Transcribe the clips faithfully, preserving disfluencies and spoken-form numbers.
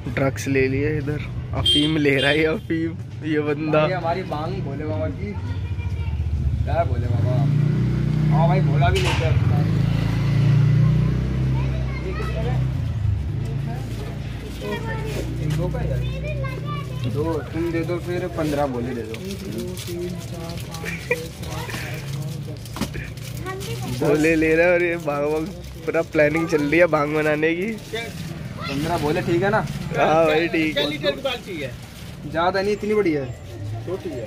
Drugs ले लिए इधर, अफीम ले रहा है अफीम ये बंदा। हमारी बांग भोले बाबा की, क्या भोले बाबा। हाँ भाई भोला भी लेते हैं। दो का यार, दो तुम दे दो, फिर पंद्रह बोले दे दो। बोले ले रहा है और ये भाग भाग पूरा प्लानिंग चल रही है भांग बनाने की। पंद्रह बोले ठीक है ना? हाँ भाई ठीक है। ज्यादा नहीं, इतनी बड़ी है, छोटी है।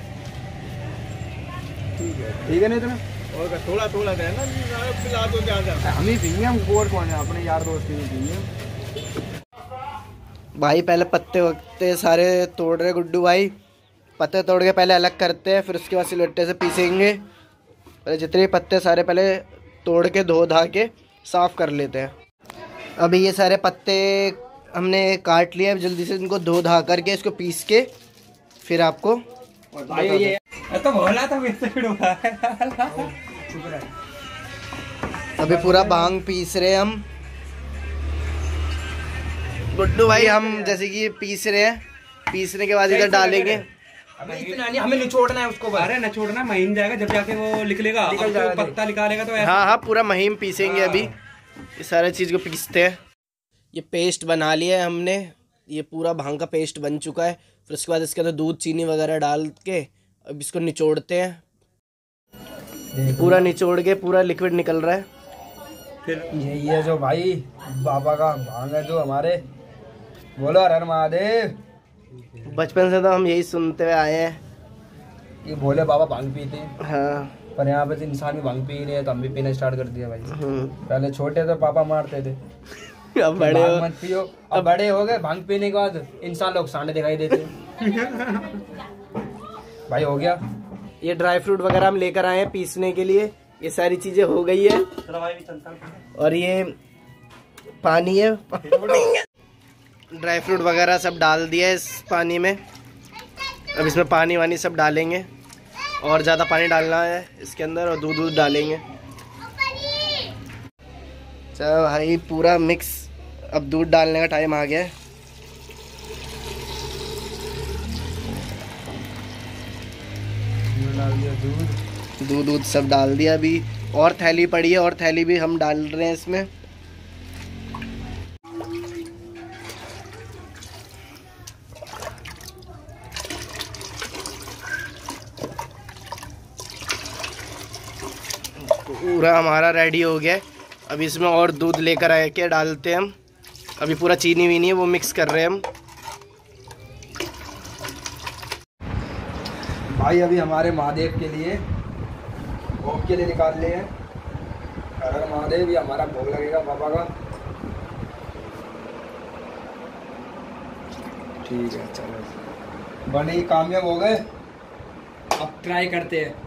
ठीक है ठीक है, नहीं इतना और थोड़ा थोड़ा है ना, पिला दो ज्यादा। हम ही पीएंगे, हम और कौन है, अपने यार दोस्त ही पीएंगे। भाई पहले पत्ते वत्ते सारे तोड़ रहे गुड्डू भाई। पत्ते तोड़ के पहले अलग करते हैं, फिर उसके बाद सिलवट्टे से पीसेंगे। पहले जितने पत्ते सारे पहले तोड़ के धो धा के साफ़ कर लेते हैं। अभी ये सारे पत्ते हमने काट लिए, जल्दी से इनको धो धा करके इसको पीस के फिर आपको भाई ये तो भोला था अभी पूरा भांग पीस रहे हैं हम। गुड्डू भाई हम जैसे कि पीस रहे हैं, पीसने के बाद इधर डालेंगे। हमें इतना नहीं, हमें निचोड़ना है उसको। अरे निचोड़ना महीन जाएगा, जब जाके वो निकलेगा, तो पत्ता निकालेगा तो ऐसा। हाँ हाँ पूरा महीन पीसेंगे। अभी ये सारे चीज़ को पीसते हैं। ये पेस्ट बना लिया है हमने, ये पूरा भांग का पेस्ट बन चुका है। फिर उसके बाद इसके अंदर दूध चीनी वगैरह डाल के अब इसको निचोड़ते हैं। पूरा निचोड़ के पूरा लिक्विड निकल रहा है। फिर यही है जो भाई बाबा का भांग है, जो हमारे बोलो हर हर महादेव। बचपन से तो हम यही सुनते हुए आए हैं कि भोले बाबा भांग पीते हैं। हाँ पर यहाँ पे तो इंसान भी भांग पी रहे हैं, तो हम भी पीना स्टार्ट कर दिया भाई। पहले छोटे तो पापा मारते थे, अब बड़े हो मत पियो। अब बड़े हो गए, भांग पीने के बाद इंसान लोग सांडे दिखाई देते हैं। भाई हो गया। ये ड्राई फ्रूट वगैरह हम लेकर आए हैं पीसने के लिए। ये सारी चीजें हो गई है और ये पानी है। ड्राई फ्रूट वगैरह सब डाल दिया है इस पानी में। अब इसमें पानी वानी सब डालेंगे और ज़्यादा पानी डालना है इसके अंदर, और दूध दूध डालेंगे। चलो भाई पूरा मिक्स, अब दूध डालने का टाइम आ गया है। डाल दिया दूध, दूध दूध सब डाल दिया। अभी और थैली पड़ी है, और थैली भी हम डाल रहे हैं इसमें। पूरा हमारा रेडी हो गया। अभी इसमें और दूध लेकर आए के डालते हैं हम। अभी पूरा चीनी वीनी है वो मिक्स कर रहे हैं हम। भाई अभी हमारे महादेव के लिए भोग के लिए निकाल लिए हैं। हर हर महादेव, ये हमारा भोग लगेगा बाबा का। ठीक है चलो, बने कामयाब हो गए। अब ट्राई करते हैं।